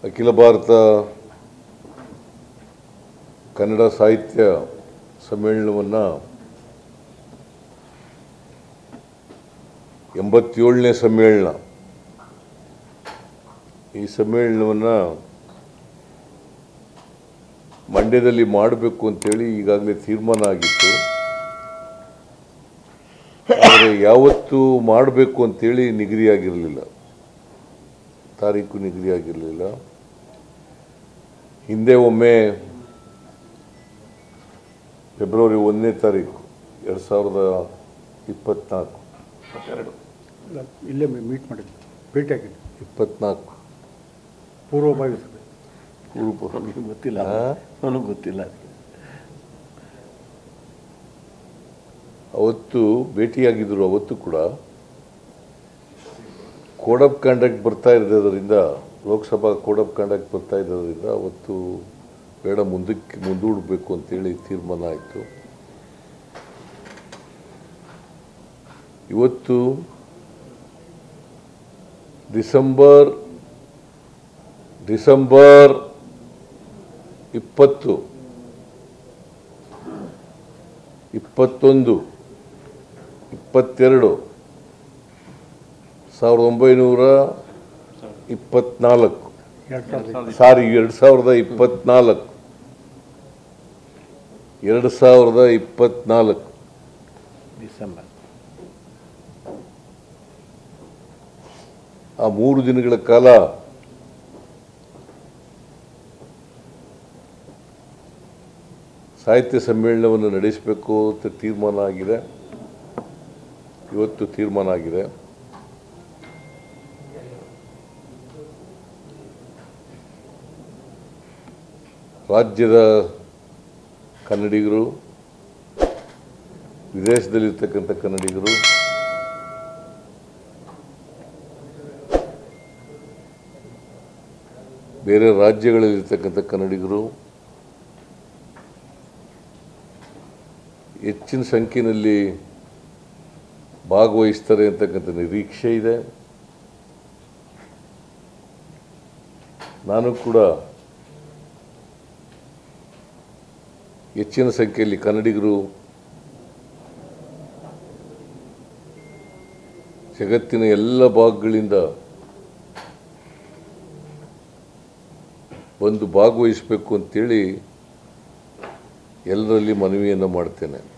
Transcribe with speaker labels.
Speaker 1: ಅಖಿಲ ಭಾರತ ಕನ್ನಡ ಸಾಹಿತ್ಯ ಸಮ್ಮೇಳನವನ್ನು 87ನೇ ಸಮ್ಮೇಳನ. ಈ ಸಮ್ಮೇಳನವನ್ನು ಮಂಡ್ಯದಲ್ಲಿ ಮಾಡಬೇಕು ಅಂತೇಳಿ ಈಗಾಗಲೇ ತೀರ್ಮಾನ ಆಗಿತ್ತು. ಆದರೆ ಯಾವತ್ತು ಮಾಡಬೇಕು ಅಂತೇಳಿ ನಿಗದಿಯಾಗಿರಲಿಲ್ಲ, ತಾರೀಕು ನಿಗದಿಯಾಗಿರಲಿಲ್ಲ. ಹಿಂದೆ ಒಮ್ಮೆ ಫೆಬ್ರವರಿ 1ನೇ ತಾರೀಕು 2024
Speaker 2: ಇಲ್ಲೇ ಮೀಟ್ ಮಾಡಿದ್ವಿ, ಭೇಟಿಯಾಗಿದ್ವಿ.
Speaker 1: 24
Speaker 2: ಪೂರ್ವಭಾವಿ ಸಭೆ.
Speaker 3: ಗೊತ್ತಿಲ್ಲ, ನನಗೆ ಗೊತ್ತಿಲ್ಲ.
Speaker 1: ಅವತ್ತು ಭೇಟಿಯಾಗಿದ್ದರು. ಅವತ್ತು ಕೂಡ ಕೋಡ್ ಆಫ್ ಕಂಡಕ್ಟ್ ಬರ್ತಾ ಇರೋದ್ರಿಂದ, ಲೋಕಸಭಾ ಕೋಡ್ ಆಫ್ ಕಂಡಕ್ಟ್ ಬರ್ತಾ ಇರೋದ್ರಿಂದ ಅವತ್ತು ಬೇಡ, ಮುಂದೂಡಬೇಕು ಅಂತೇಳಿ ತೀರ್ಮಾನ ಆಯಿತು. ಇವತ್ತು ಡಿಸೆಂಬರ್ 20, 21, 22, 1924
Speaker 3: ಡಿಸೆಂಬರ್
Speaker 1: ಆ 3 ದಿನಗಳ ಕಾಲ ಸಾಹಿತ್ಯ ಸಮ್ಮೇಳನವನ್ನು ನಡೆಸಬೇಕು ಅಂತ ತೀರ್ಮಾನ ಆಗಿದೆ. ಇವತ್ತು ತೀರ್ಮಾನ ಆಗಿದೆ. ರಾಜ್ಯದ ಕನ್ನಡಿಗರು, ವಿದೇಶದಲ್ಲಿರ್ತಕ್ಕಂಥ ಕನ್ನಡಿಗರು, ಬೇರೆ ರಾಜ್ಯಗಳಲ್ಲಿರ್ತಕ್ಕಂಥ ಕನ್ನಡಿಗರು ಹೆಚ್ಚಿನ ಸಂಖ್ಯೆಯಲ್ಲಿ ಭಾಗವಹಿಸ್ತಾರೆ ಅಂತಕ್ಕಂಥ ನಿರೀಕ್ಷೆ ಇದೆ. ನಾನು ಕೂಡ ಹೆಚ್ಚಿನ ಸಂಖ್ಯೆಯಲ್ಲಿ ಕನ್ನಡಿಗರು ಜಗತ್ತಿನ ಎಲ್ಲ ಭಾಗಗಳಿಂದ ಬಂದು ಭಾಗವಹಿಸಬೇಕು ಅಂತೇಳಿ ಎಲ್ಲರಲ್ಲಿ ಮನವಿಯನ್ನು ಮಾಡ್ತೇನೆ.